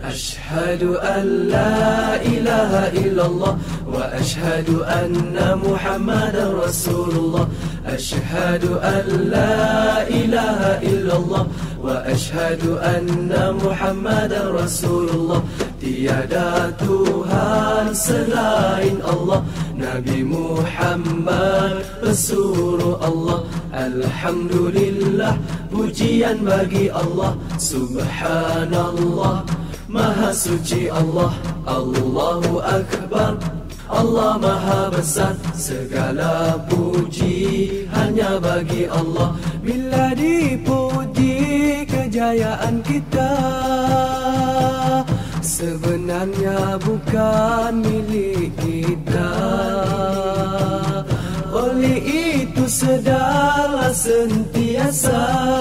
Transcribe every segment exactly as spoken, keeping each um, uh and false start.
Ashhadu an la ilaha illallah wa ashhadu anna Muhammadar Rasulullah. Ashhadu an la ilaha illallah wa ashhadu anna Muhammadar Rasulullah. Tiada Tuhan selain Allah, Nabi Muhammad pesuruh Allah. Alhamdulillah, pujian bagi Allah. Subhanallah, Maha suci Allah. Allahu Akbar, Allah Maha besar. Segala puji hanya bagi Allah. Bila dipuji kejayaan kita, sebenarnya bukan milik kita. Oleh itu sedarlah sentiasa,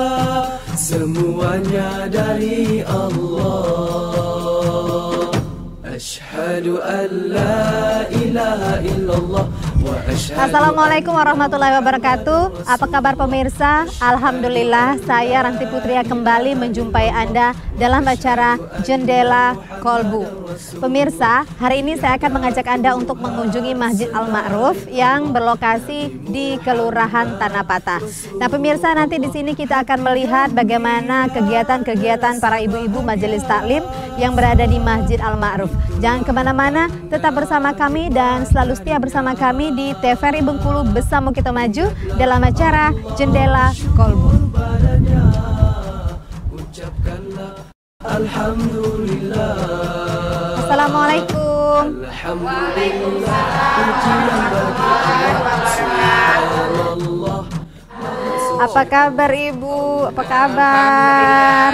semuanya dari Allah. Ashhadu an la ilaha illallah wa ashhadu. Assalamualaikum warahmatullahi wabarakatuh. Apa kabar pemirsa? Alhamdulillah, saya Ranti Putria kembali menjumpai Anda dalam acara Jendela Kolbu. Pemirsa, hari ini saya akan mengajak Anda untuk mengunjungi Masjid Al-Ma'ruf yang berlokasi di Kelurahan Tanah Patah. Nah, pemirsa, nanti di sini kita akan melihat bagaimana kegiatan-kegiatan para ibu-ibu majelis taklim yang berada di Masjid Al-Ma'ruf. Jangan kemana-mana, tetap bersama kami dan selalu setia bersama kami di T V R I Bengkulu Bersama Kita Maju dalam acara Jendela Kolbu. Alhamdulillah. Assalamualaikum. Alhamdulillah. Apa kabar Ibu? Apa kabar?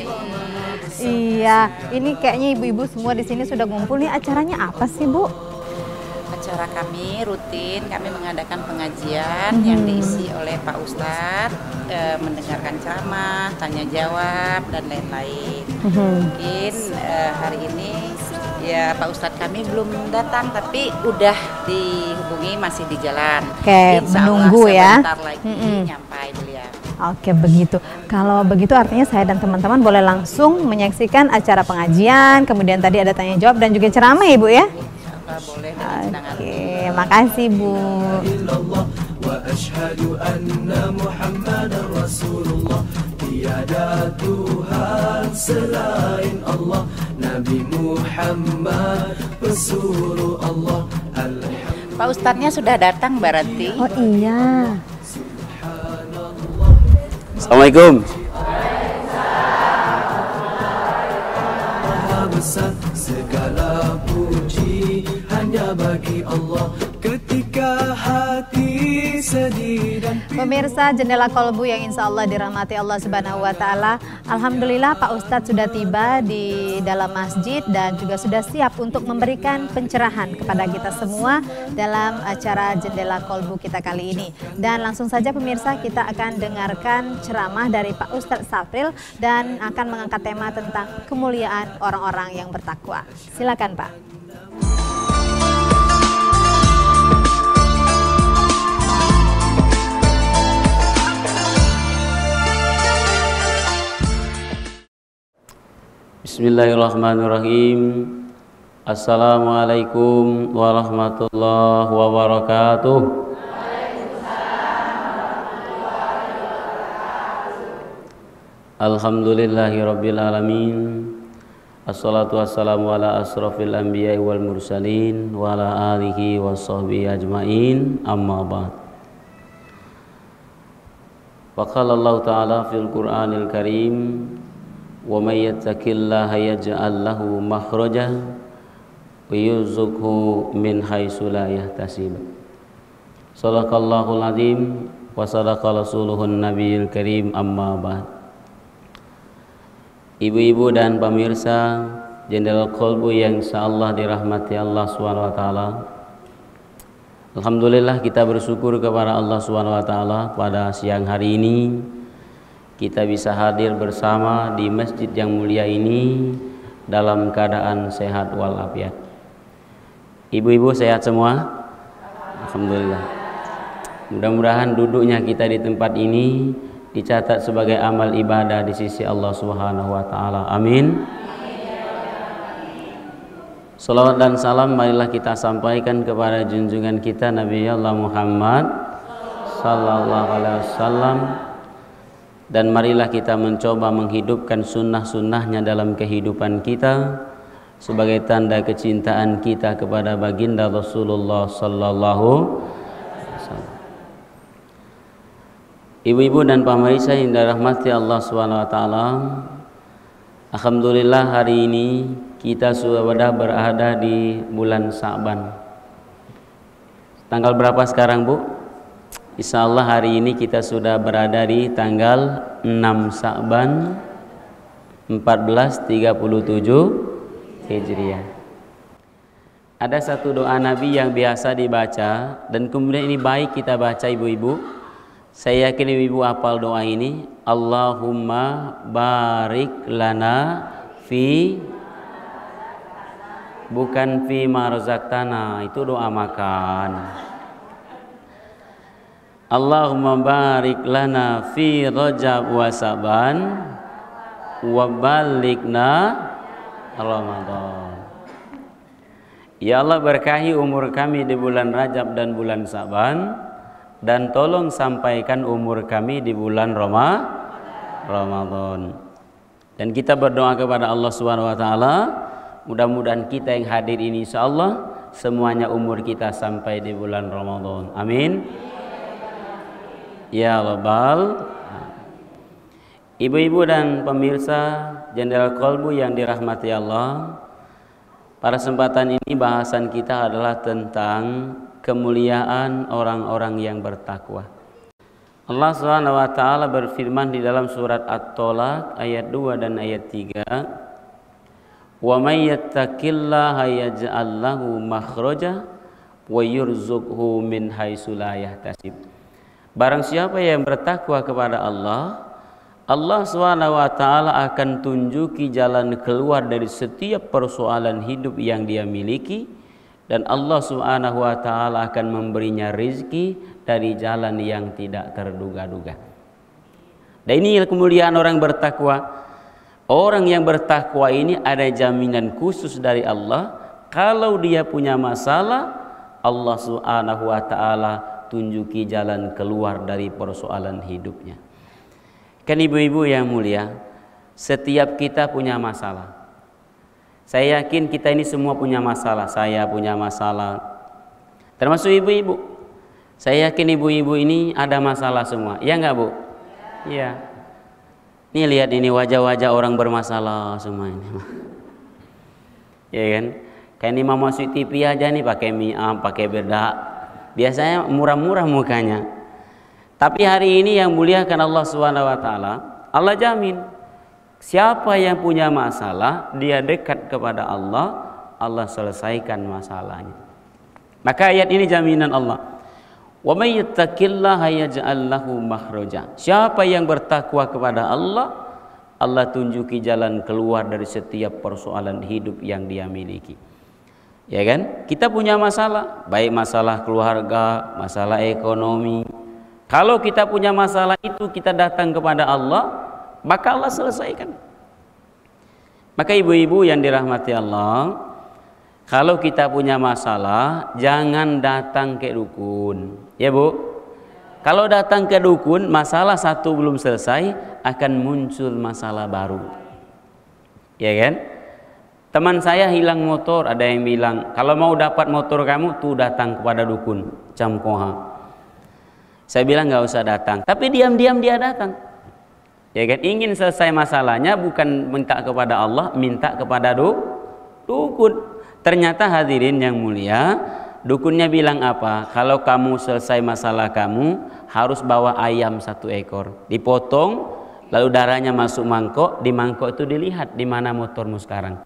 Iya, ini kayaknya ibu-ibu semua di sini sudah ngumpul nih. Acaranya apa sih, Bu? Acara kami rutin, kami mengadakan pengajian hmm. yang diisi oleh Pak Ustadz, e, mendengarkan ceramah, tanya jawab dan lain-lain. Hmm. Mungkin e, hari ini ya Pak Ustadz kami belum datang, tapi udah dihubungi, masih di jalan. Oke, menunggu ya. Sebentar lagi hmm. nyampai beliau. Oke, begitu. Kalau begitu artinya saya dan teman-teman boleh langsung menyaksikan acara pengajian, kemudian tadi ada tanya jawab dan juga ceramah ya, Bu ya? Boleh. Oke, makasih Bu. Tiada Tuhan selain Allah, Nabi Muhammad pesuruh Allah. Pak Ustadznya sudah datang, Mbak Ranti. Oh iya. Assalamualaikum. Segala puji hanya bagi Allah. Ketika hati sedih dan pemirsa Jendela Kolbu yang insya Allah dirahmati Allah Subhanahu wa Ta'ala, alhamdulillah Pak Ustadz sudah tiba di dalam masjid dan juga sudah siap untuk memberikan pencerahan kepada kita semua dalam acara Jendela Kolbu kita kali ini. Dan langsung saja pemirsa, kita akan dengarkan ceramah dari Pak Ustadz Safril dan akan mengangkat tema tentang kemuliaan orang-orang yang bertakwa. Silakan Pak. Bismillahirrahmanirrahim. Assalamualaikum warahmatullahi wabarakatuh. Alhamdulillahirabbil alamin. Assalatu wassalamu ala asrafil anbiya'i wal mursalin wa ala alihi washabbihi ajmain. Amma ba'd. Wa qala Allah ta'ala fil Qur'anil Karim, wa may yattaqillaha yaj'al lahu makhraja wa yarzuqhu min haitsu la yahtasib. Shadaqallahul azim wa sadaqa rasuluhun nabiyil karim. Amma ba'd. Ibu-ibu dan pemirsa Jendela Kolbu yang insyaallah dirahmati Allah Subhanahu wa taala. Alhamdulillah kita bersyukur kepada Allah Subhanahu wa taala pada siang hari ini kita bisa hadir bersama di masjid yang mulia ini dalam keadaan sehat walafiat. Ibu-ibu sehat semua? Alhamdulillah. Mudah-mudahan duduknya kita di tempat ini dicatat sebagai amal ibadah di sisi Allah Subhanahu wa taala. Amin. Salawat dan salam marilah kita sampaikan kepada junjungan kita Nabi Allah Muhammad sallallahu alaihi wasallam, dan marilah kita mencoba menghidupkan sunnah-sunnahnya dalam kehidupan kita sebagai tanda kecintaan kita kepada baginda Rasulullah sallallahu alaihi wasallam. Ibu-ibu dan pemirsa yang dirahmati Allah subhanahu wa taala, alhamdulillah hari ini kita sudah berada di bulan Sa'ban. Tanggal berapa sekarang, Bu? Insya Allah hari ini kita sudah berada di tanggal enam Sa'ban empat belas tiga puluh tujuh Hijriah. Ada satu doa Nabi yang biasa dibaca dan kemudian ini baik kita baca, ibu-ibu. Saya yakin ibu-ibu hafal doa ini. Allahumma barik lana fi, bukan fi ma razaqtana, itu doa makan. Allahumma barik lana fi Rajab wa Saban wa balikna Ramadan. Ya Allah, berkahi umur kami di bulan Rajab dan bulan Saban, dan tolong sampaikan umur kami di bulan Roma, Ramadan. Dan kita berdoa kepada Allah Subhanahu wa taala, mudah-mudahan kita yang hadir ini insyaallah semuanya umur kita sampai di bulan Ramadan. Amin. Ya Rabbal. Ibu-ibu dan pemirsa Jendela Kolbu yang dirahmati Allah, pada kesempatan ini bahasan kita adalah tentang kemuliaan orang-orang yang bertakwa. Allah Subhanahu wa taala berfirman di dalam surat At-Tolaq ayat dua dan ayat tiga, "Wa may yattaqillaha yaj'al lahu makhraja wa yurzuqhu min haitsu la yahtasib." Barang siapa yang bertakwa kepada Allah, Allah subhanahu wa taala akan tunjuki jalan keluar dari setiap persoalan hidup yang dia miliki, dan Allah subhanahu wa taala akan memberinya rezeki dari jalan yang tidak terduga-duga. Dan ini kemuliaan orang bertakwa. Orang yang bertakwa ini ada jaminan khusus dari Allah. Kalau dia punya masalah, Allah subhanahu wa taala tunjuki jalan keluar dari persoalan hidupnya. Kan ibu-ibu yang mulia, setiap kita punya masalah. Saya yakin kita ini semua punya masalah. Saya punya masalah, termasuk ibu-ibu. Saya yakin ibu-ibu ini ada masalah semua. Ya enggak, Bu? Iya. Nih lihat ini wajah-wajah orang bermasalah semua ini. Ya kan? Kayak ini mama masuk T V aja nih pakai miam, pakai bedak. Biasanya murah-murah mukanya. Tapi hari ini yang muliakan Allah subhanahu wa taala, Allah jamin siapa yang punya masalah, dia dekat kepada Allah, Allah selesaikan masalahnya. Maka ayat ini jaminan Allah. Wa may yattaqillaha yaj'al lahu makhraja. Siapa yang bertakwa kepada Allah, Allah tunjuki jalan keluar dari setiap persoalan hidup yang dia miliki. Ya kan? Kita punya masalah, baik masalah keluarga, masalah ekonomi. Kalau kita punya masalah itu, kita datang kepada Allah, maka Allah selesaikan. Maka ibu-ibu yang dirahmati Allah, kalau kita punya masalah, jangan datang ke dukun. Ya Bu? Kalau datang ke dukun, masalah satu belum selesai, akan muncul masalah baru. Ya kan? Teman saya hilang motor, ada yang bilang, kalau mau dapat motor kamu, tuh datang kepada dukun, Camkoha. Saya bilang nggak usah datang, tapi diam-diam dia datang. Ya kan, ingin selesai masalahnya bukan minta kepada Allah, minta kepada du, dukun. Ternyata hadirin yang mulia, dukunnya bilang apa? Kalau kamu selesai masalah kamu, harus bawa ayam satu ekor, dipotong, lalu darahnya masuk mangkok, di mangkok itu dilihat di mana motormu sekarang.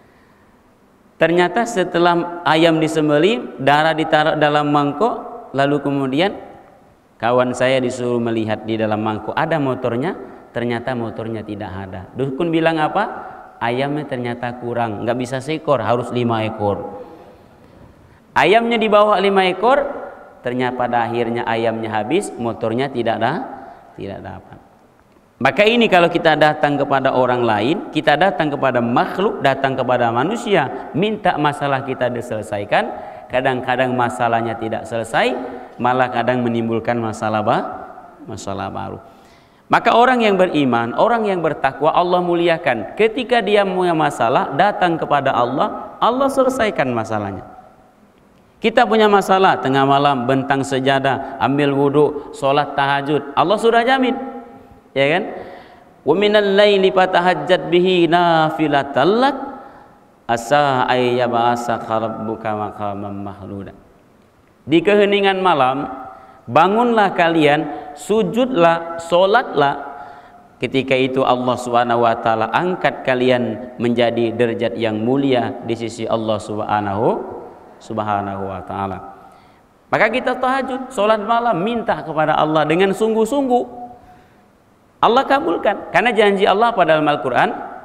Ternyata setelah ayam disembelih, darah ditaruh dalam mangkok, lalu kemudian kawan saya disuruh melihat di dalam mangkok ada motornya, ternyata motornya tidak ada. Dukun bilang apa? Ayamnya ternyata kurang, nggak bisa seekor, harus lima ekor. Ayamnya dibawa lima ekor, ternyata pada akhirnya ayamnya habis, motornya tidak ada, tidak dapat. Maka ini kalau kita datang kepada orang lain, kita datang kepada makhluk, datang kepada manusia, minta masalah kita diselesaikan, kadang-kadang masalahnya tidak selesai, malah kadang menimbulkan masalah bah, masalah baru. Maka orang yang beriman, orang yang bertakwa, Allah muliakan. Ketika dia punya masalah, datang kepada Allah, Allah selesaikan masalahnya. Kita punya masalah, tengah malam bentang sejadah, ambil wudhu, sholat tahajud, Allah sudah jamin, ya kan? Wa minal laili fatahajjat bihi nafilatan lak asa ayyab'asaka rabbuka maqaman mahmuda. Di keheningan malam, bangunlah kalian, sujudlah, sholatlah. Ketika itu Allah Subhanahu wa taala angkat kalian menjadi derajat yang mulia di sisi Allah Subhanahu Subhanahu wa ta'ala. Maka kita tahajud, sholat malam, minta kepada Allah dengan sungguh-sungguh, Allah kabulkan. Karena janji Allah pada dalam Al-Quran,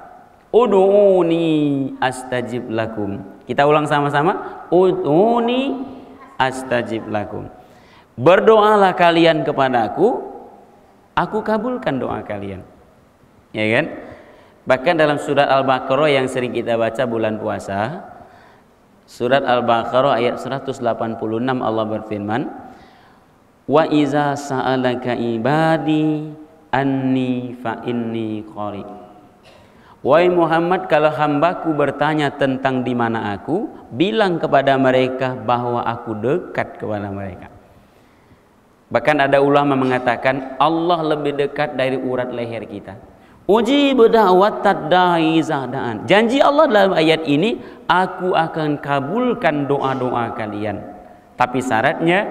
ud'uni astajib lakum. Kita ulang sama-sama, ud'uni astajib lakum. Berdoalah kalian kepadaku, aku kabulkan doa kalian, ya kan? Bahkan dalam surat Al-Baqarah yang sering kita baca bulan puasa, surat Al-Baqarah ayat seratus delapan puluh enam, Allah berfirman, wa iza sa'alaka ibadi anni fa inni qarib. Wahai Muhammad, kalau hambaku bertanya tentang di mana aku, bilang kepada mereka bahwa aku dekat kepada mereka. Bahkan ada ulama mengatakan Allah lebih dekat dari urat leher kita. Uji berda'wat da'i zadaan. Janji Allah dalam ayat ini, aku akan kabulkan doa-doa kalian. Tapi syaratnya,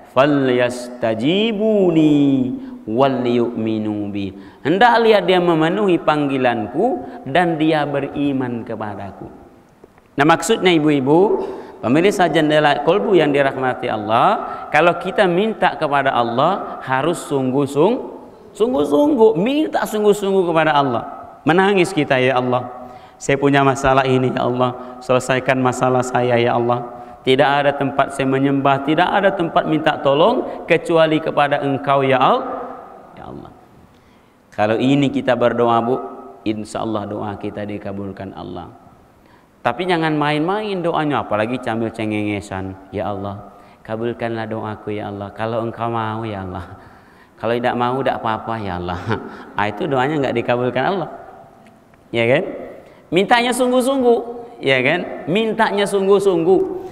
falyastajibuni walyu'minu bi. Hendaklah dia memenuhi panggilanku dan dia beriman kepadaku. Nah, maksudnya ibu-ibu, pemirsa Jendela Kolbu yang dirahmati Allah, kalau kita minta kepada Allah harus sungguh-sungguh, sungguh-sungguh, minta sungguh-sungguh kepada Allah. Menangis kita, ya Allah, saya punya masalah ini, ya Allah, selesaikan masalah saya, ya Allah. Tidak ada tempat saya menyembah, tidak ada tempat minta tolong kecuali kepada Engkau, ya Allah. Ya Allah. Kalau ini kita berdoa, Bu, insya Allah doa kita dikabulkan Allah. Tapi jangan main-main doanya, apalagi sambil cengengesan. Ya Allah, kabulkanlah doaku, ya Allah. Kalau Engkau mau, ya Allah. Kalau tidak mau, tidak apa-apa, ya Allah. Ah, itu doanya nggak dikabulkan Allah, ya kan? Mintanya sungguh-sungguh, ya kan? Mintanya sungguh-sungguh.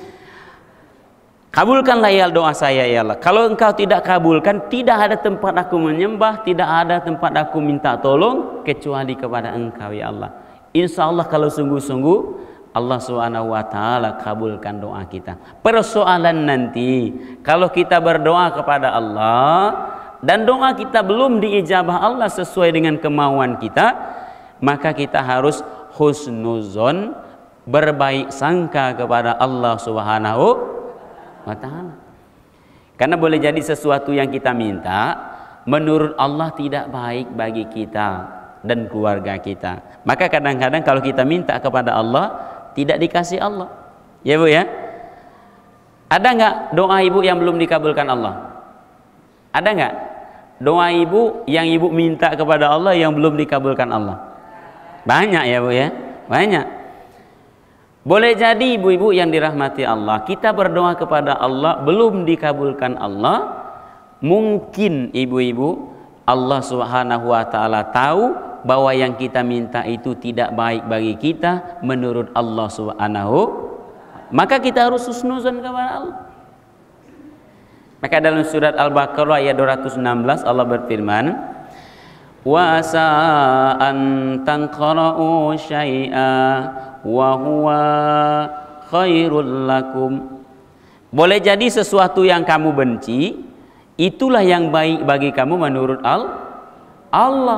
Kabulkanlah ya doa saya, ya Allah. Kalau Engkau tidak kabulkan, tidak ada tempat aku menyembah, tidak ada tempat aku minta tolong kecuali kepada Engkau, ya Allah. Insya Allah kalau sungguh-sungguh, Allah Subhanahu wa taala kabulkan doa kita. Persoalan nanti kalau kita berdoa kepada Allah dan doa kita belum diijabah Allah sesuai dengan kemauan kita, maka kita harus husnuzon, berbaik sangka kepada Allah Subhanahu wa ta'ala. Karena boleh jadi sesuatu yang kita minta menurut Allah tidak baik bagi kita dan keluarga kita. Maka kadang-kadang kalau kita minta kepada Allah tidak dikasih Allah, ya Bu ya. Ada nggak doa ibu yang belum dikabulkan Allah? Ada nggak doa ibu yang ibu minta kepada Allah yang belum dikabulkan Allah? Banyak, ya Bu ya, banyak. Boleh jadi ibu-ibu yang dirahmati Allah, kita berdoa kepada Allah belum dikabulkan Allah. Mungkin ibu-ibu Allah Subhanahu wa ta'ala tahu bahwa yang kita minta itu tidak baik bagi kita menurut Allah Subhanahu, maka kita harus husnuzon kepada Allah. Maka dalam surat Al-Baqarah ayat dua ratus enam belas Allah berfirman, wa asa an tanqara'u syai'a wa huwa khairul lakum. Boleh jadi sesuatu yang kamu benci itulah yang baik bagi kamu menurut Allah,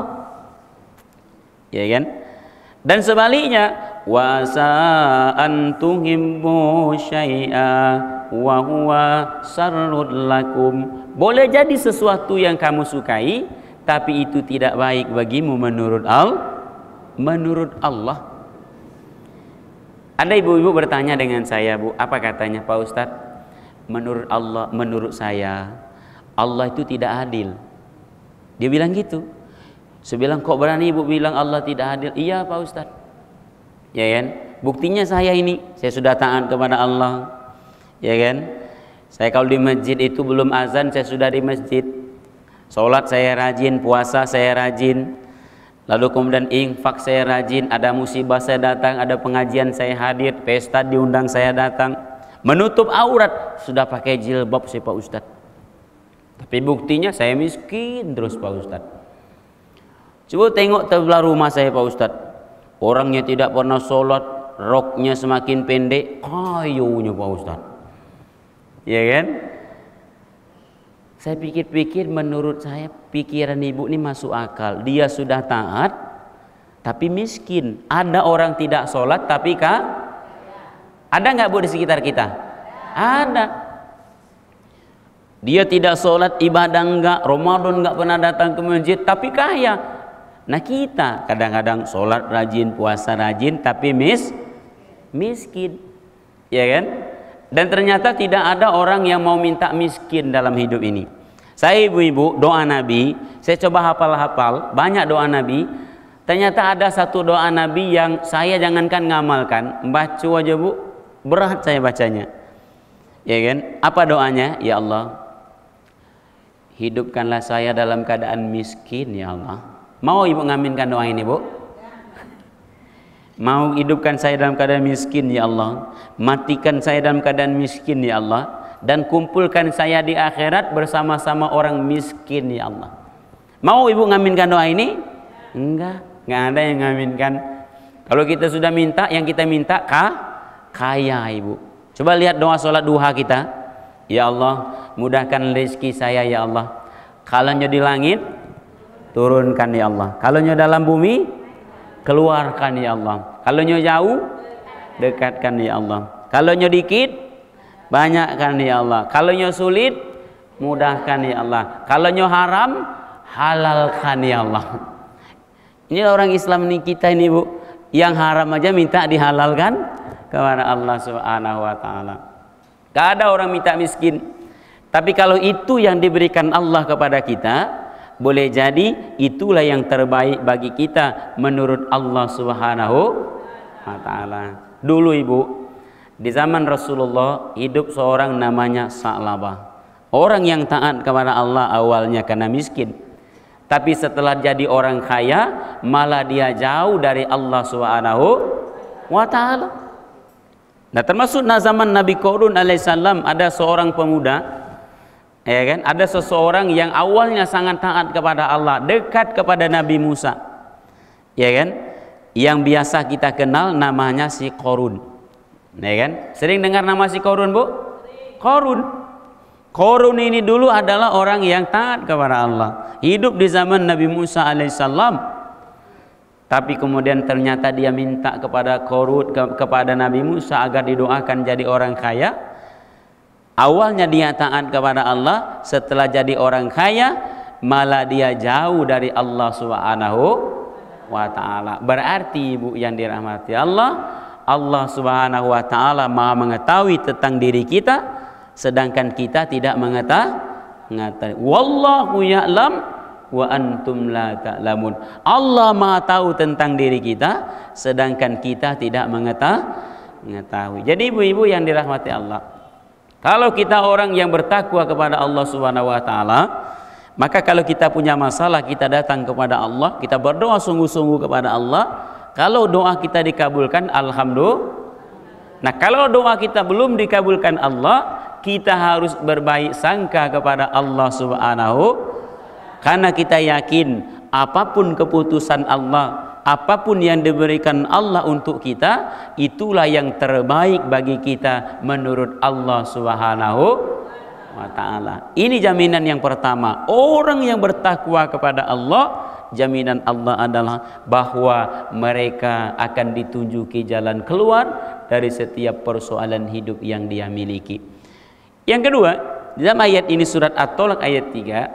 ya kan? Dan sebaliknya, wa sa'an tuhibbu syai'a wa huwa syarrul lakum. Boleh jadi sesuatu yang kamu sukai tapi itu tidak baik bagimu menurut Allah, menurut Allah. Ada ibu-ibu bertanya dengan saya, Bu, apa katanya Pak Ustadz? Menurut Allah, menurut saya Allah itu tidak adil. Dia bilang gitu. Saya bilang, kok berani ibu bilang Allah tidak adil? Iya Pak Ustadz. Ya kan? Buktinya saya ini, saya sudah taat kepada Allah. Ya kan? Saya kalau di masjid itu belum azan, saya sudah di masjid. Sholat saya rajin, puasa saya rajin. Lalu kemudian infak saya rajin, ada musibah saya datang, ada pengajian saya hadir, pesta diundang saya datang. Menutup aurat, sudah pakai jilbab sih Pak Ustadz. Tapi buktinya saya miskin terus Pak Ustadz. Coba tengok sebelah rumah saya Pak Ustadz. Orangnya tidak pernah sholat, roknya semakin pendek, kayunya Pak Ustadz. Ya kan? Saya pikir-pikir, menurut saya pikiran ibu ini masuk akal. Dia sudah taat tapi miskin. Ada orang tidak sholat tapi kah? Ada nggak bu di sekitar kita? Ada. Dia tidak sholat, ibadah enggak, Ramadan nggak pernah datang ke masjid tapi kaya. Nah kita kadang-kadang sholat rajin, puasa rajin tapi mis miskin. Ya kan? Dan ternyata tidak ada orang yang mau minta miskin dalam hidup ini. Saya ibu-ibu, doa Nabi, saya coba hafal-hafal, banyak doa Nabi. Ternyata ada satu doa Nabi yang saya jangankan ngamalkan, baca aja bu, berat saya bacanya. Ya kan? Apa doanya? Ya Allah, hidupkanlah saya dalam keadaan miskin ya Allah. Mau ibu ngaminkan doa ini bu? Mau hidupkan saya dalam keadaan miskin ya Allah, matikan saya dalam keadaan miskin ya Allah, dan kumpulkan saya di akhirat bersama-sama orang miskin ya Allah. Mau ibu ngaminkan doa ini? Enggak, enggak ada yang ngaminkan. Kalau kita sudah minta, yang kita minta kah? Kaya ibu. Coba lihat doa sholat duha kita. Ya Allah, mudahkan rezeki saya ya Allah. Kalau di langit, turunkan ya Allah. Kalau dalam bumi, keluarkan ya Allah. Kalau jauh, dekatkan ya Allah. Kalau dikit, banyakkan ya Allah. Kalau sulit, mudahkan ya Allah. Kalau haram, halalkan ya Allah. Ini orang Islam ini kita ini bu, yang haram aja minta dihalalkan kepada Allah Subhanahu wa taala. Gak ada orang minta miskin. Tapi kalau itu yang diberikan Allah kepada kita, boleh jadi itulah yang terbaik bagi kita menurut Allah Subhanahu wa taala. Dulu ibu, di zaman Rasulullah hidup seorang namanya Sa'labah. Orang yang taat kepada Allah awalnya karena miskin. Tapi setelah jadi orang kaya, malah dia jauh dari Allah Subhanahu wa taala. Nah, termasuk zaman Nabi Qarun alaihissalam ada seorang pemuda, ya kan? Ada seseorang yang awalnya sangat taat kepada Allah, dekat kepada Nabi Musa. Ya kan? Yang biasa kita kenal namanya si Qarun. Ya kan? Sering dengar nama si Qarun, Bu? Qarun. Qarun ini dulu adalah orang yang taat kepada Allah, hidup di zaman Nabi Musa alaihissalam. Tapi kemudian ternyata dia minta kepada Qarun, ke, kepada Nabi Musa agar didoakan jadi orang kaya. Awalnya dia taat kepada Allah, setelah jadi orang kaya malah dia jauh dari Allah Subhanahu wa taala. Berarti ibu yang dirahmati Allah, Allah Subhanahu wa taala Maha mengetahui tentang diri kita, sedangkan kita tidak mengetahui. Wallahu ya'lam wa antum la ta'lamun. Allah Maha tahu tentang diri kita, sedangkan kita tidak mengetahui. Jadi ibu-ibu yang dirahmati Allah, kalau kita orang yang bertakwa kepada Allah Subhanahu wa taala, maka kalau kita punya masalah, kita datang kepada Allah, kita berdoa sungguh-sungguh kepada Allah. Kalau doa kita dikabulkan, alhamdulillah. Nah, kalau doa kita belum dikabulkan Allah, kita harus berbaik sangka kepada Allah Subhanahu, karena kita yakin apapun keputusan Allah, apapun yang diberikan Allah untuk kita, itulah yang terbaik bagi kita menurut Allah Subhanahu wa taala. Ini jaminan yang pertama. Orang yang bertakwa kepada Allah, jaminan Allah adalah bahwa mereka akan ditunjuki jalan keluar dari setiap persoalan hidup yang dia miliki. Yang kedua, dalam ayat ini surat At-Tolak ayat tiga,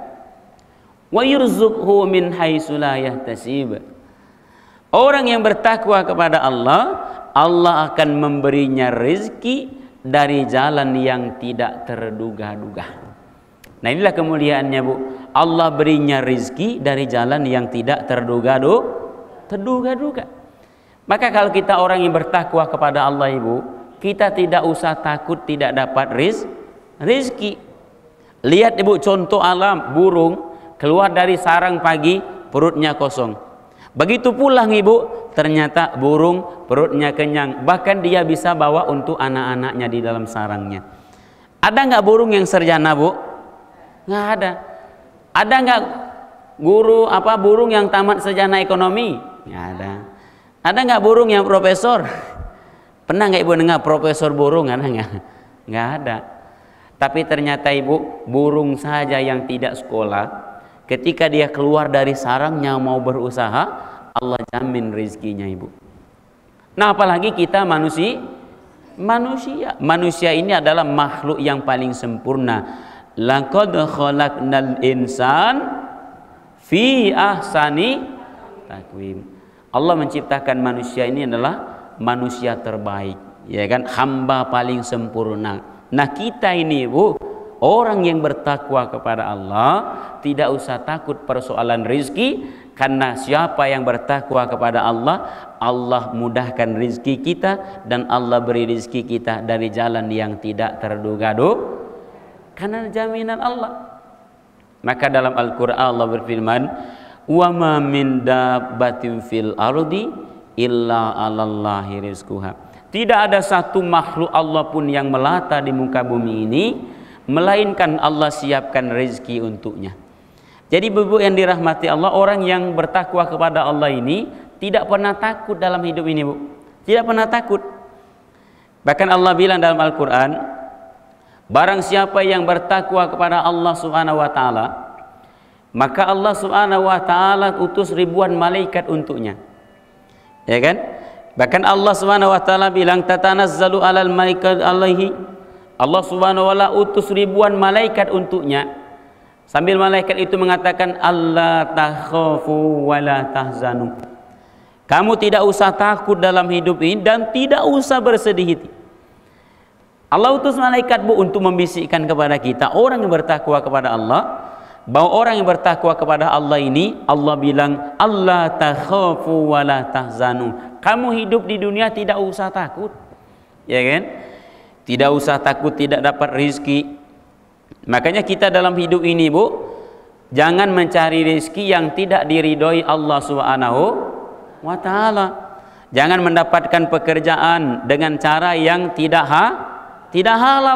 wa yurzuqhu min haitsu la yahtasib. Orang yang bertakwa kepada Allah, Allah akan memberinya rezeki dari jalan yang tidak terduga-duga. Nah, inilah kemuliaannya, Bu. Allah berinya rizki dari jalan yang tidak terduga do, terduga-duga. Maka kalau kita orang yang bertakwa kepada Allah ibu, kita tidak usah takut tidak dapat riz, rizki. Lihat ibu contoh alam, burung keluar dari sarang pagi perutnya kosong. Begitu pulang ibu, ternyata burung perutnya kenyang. Bahkan dia bisa bawa untuk anak-anaknya di dalam sarangnya. Ada nggak burung yang sarjana bu? Nggak ada. Ada nggak guru apa burung yang tamat sarjana ekonomi? Nggak ada. Ada nggak burung yang profesor? Pernah nggak ibu dengar profesor burung? Ada nggak? Nggak ada. Tapi ternyata ibu, burung saja yang tidak sekolah, ketika dia keluar dari sarangnya mau berusaha, Allah jamin rizkinya ibu. Nah apalagi kita manusia, manusia, manusia ini adalah makhluk yang paling sempurna. Laqad khalaqnal insan fi ahsani taqwim. Allah menciptakan manusia ini adalah manusia terbaik, ya kan, hamba paling sempurna. Nah kita ini ibu, orang yang bertakwa kepada Allah tidak usah takut persoalan rizki, karena siapa yang bertakwa kepada Allah, Allah mudahkan rizki kita dan Allah beri rizki kita dari jalan yang tidak terduga-duga, karena jaminan Allah. Maka dalam Al-Quran Allah berfirman, wa ma min dabbatin fil ardi illa 'alallahi rizquha. Tidak ada satu makhluk Allah pun yang melata di muka bumi ini melainkan Allah siapkan rezeki untuknya. Jadi ibu yang dirahmati Allah, orang yang bertakwa kepada Allah ini tidak pernah takut dalam hidup ini bu, tidak pernah takut. Bahkan Allah bilang dalam Al-Quran, barang siapa yang bertakwa kepada Allah Subhanahu Wa Taala, maka Allah Subhanahu Wa Taala utus ribuan malaikat untuknya, ya kan? Bahkan Allah Subhanahu Wa Taala bilang, tatanazzalu alal malaikat alaihi, Allah Subhanahu Wa Taala utus ribuan malaikat untuknya, sambil malaikat itu mengatakan, Allah takhafu wa la tahzanu, kamu tidak usah takut dalam hidup ini dan tidak usah bersedih hati. Allah utus malaikat bu untuk membisikkan kepada kita orang yang bertakwa kepada Allah, bahwa orang yang bertakwa kepada Allah ini, Allah bilang, Allah takhafu wa la tahzanu, kamu hidup di dunia tidak usah takut, ya kan? Tidak usah takut tidak dapat rizki. Makanya kita dalam hidup ini bu, jangan mencari rizki yang tidak diridhoi Allah Subhanahu Wa Taala. Jangan mendapatkan pekerjaan dengan cara yang tidak ha, tidak halal.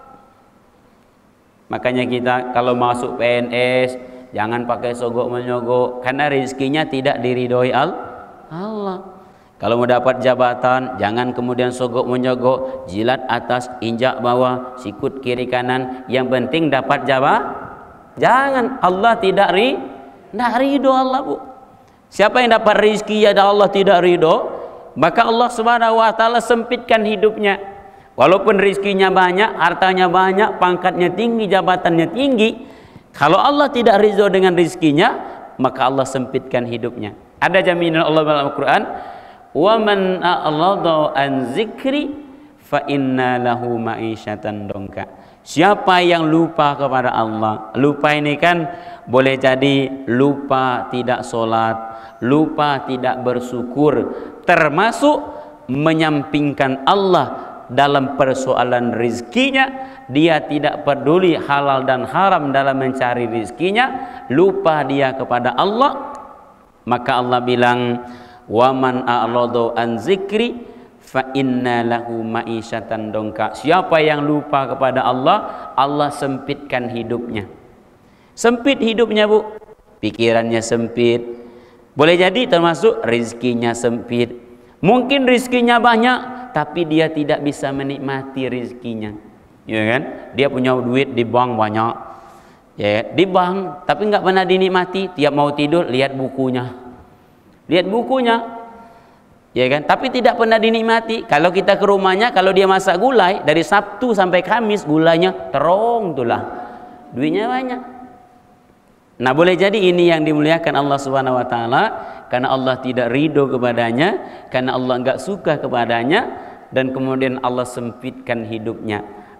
Makanya kita kalau masuk P N S jangan pakai sogok menyogok, karena rizkinya tidak diridhoi Allah. Kalau mau dapat jabatan, jangan kemudian sogok menyogok, jilat atas, injak bawah, sikut kiri kanan. Yang penting dapat jabatan. Jangan, Allah tidak ri, tidak ridho Allah bu. Siapa yang dapat rizki ya Allah tidak ridho, maka Allah Subhanahu Wa Taala sempitkan hidupnya. Walaupun rizkinya banyak, hartanya banyak, pangkatnya tinggi, jabatannya tinggi, kalau Allah tidak ridho dengan rizkinya, maka Allah sempitkan hidupnya. Ada jaminan Allah dalam Al-Quran, wa man a'rada an zikri fa inna lahu ma'isyatan dongka. Siapa yang lupa kepada Allah, lupa ini kan boleh jadi lupa tidak sholat, lupa tidak bersyukur, termasuk menyampingkan Allah dalam persoalan rizkinya. Dia tidak peduli halal dan haram dalam mencari rizkinya, lupa dia kepada Allah. Maka Allah bilang, wa man a'rada an zikri fa inna lahu ma'isyatan dongka. Siapa yang lupa kepada Allah, Allah sempitkan hidupnya. Sempit hidupnya bu, pikirannya sempit, boleh jadi termasuk rizkinya sempit. Mungkin rizkinya banyak, tapi dia tidak bisa menikmati rizkinya, ya kan? Dia punya duit di bank banyak, ya di bank, tapi nggak pernah dinikmati. Tiap mau tidur lihat bukunya, lihat bukunya, ya kan? Tapi tidak pernah dinikmati. Kalau kita ke rumahnya, kalau dia masak gulai dari Sabtu sampai Kamis, gulainya terong tulah, duitnya banyak. Nah boleh jadi ini yang dimuliakan Allah Subhanahu Wa Taala, karena Allah tidak ridho kepadanya, karena Allah enggak suka kepadanya, dan kemudian Allah sempitkan hidupnya.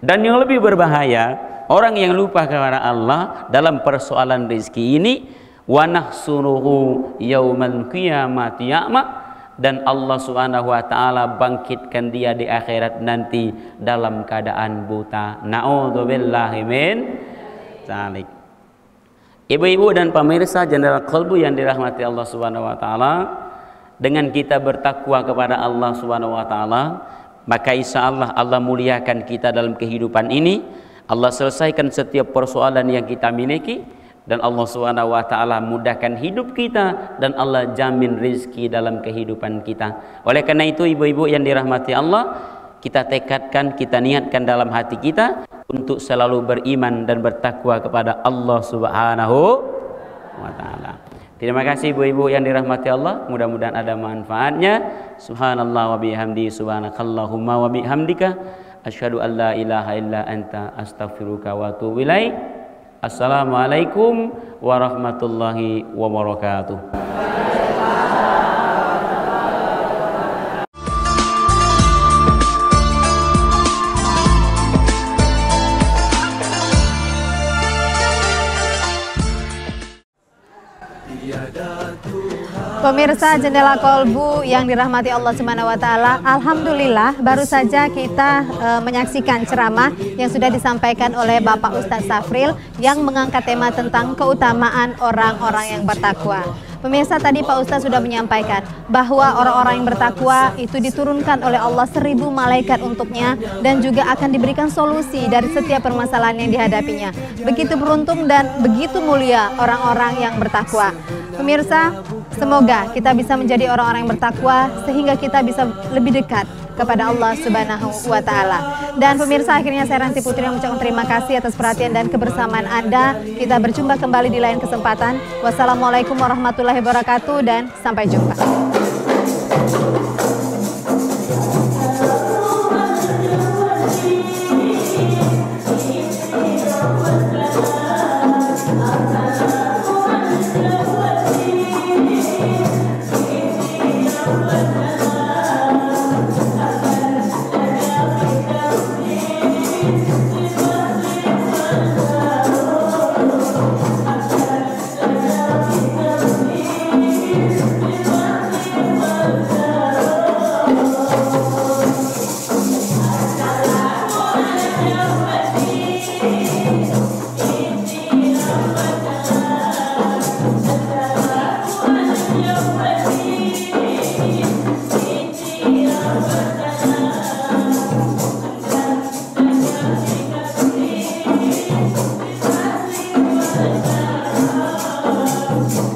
Dan yang lebih berbahaya, orang yang lupa kepada Allah dalam persoalan rezeki ini, wa nahsuruhu yaumal qiyamati ya'ma, dan Allah Subhanahu wa taala bangkitkan dia di akhirat nanti dalam keadaan buta. Na'udzubillahi min dzalik. Ibu-ibu dan pemirsa Jendela Qalbu yang dirahmati Allah Subhanahu wa taala, dengan kita bertakwa kepada Allah Subhanahu wa taala, maka insyaallah Allah muliakan kita dalam kehidupan ini. Allah selesaikan setiap persoalan yang kita miliki, dan Allah Subhanahu wa taala mudahkan hidup kita, dan Allah jamin rezeki dalam kehidupan kita. Oleh karena itu, ibu-ibu yang dirahmati Allah, kita tekadkan, kita niatkan dalam hati kita untuk selalu beriman dan bertakwa kepada Allah Subhanahu wa taala. Terima kasih ibu-ibu yang dirahmati Allah, mudah-mudahan ada manfaatnya. Subhanallah wa bihamdi, subhanakallahumma wa bihamdika, asyhadu an la ilaha illa anta, astaghfiruka wa atubu ilaik. Assalamualaikum warahmatullahi wabarakatuh. Pemirsa Jendela Qalbu yang dirahmati Allah Subhanahu wa taala, alhamdulillah baru saja kita e, menyaksikan ceramah yang sudah disampaikan oleh Bapak Ustadz Safril yang mengangkat tema tentang keutamaan orang-orang yang bertakwa. Pemirsa, tadi Pak Ustadz sudah menyampaikan bahwa orang-orang yang bertakwa itu diturunkan oleh Allah seribu malaikat untuknya, dan juga akan diberikan solusi dari setiap permasalahan yang dihadapinya. Begitu beruntung dan begitu mulia orang-orang yang bertakwa. Pemirsa, semoga kita bisa menjadi orang-orang yang bertakwa sehingga kita bisa lebih dekat kepada Allah Subhanahu wa taala. Dan pemirsa, akhirnya saya Ranti Putri yang mengucapkan terima kasih atas perhatian dan kebersamaan Anda. Kita berjumpa kembali di lain kesempatan. Wassalamualaikum warahmatullahi wabarakatuh dan sampai jumpa. Thank you.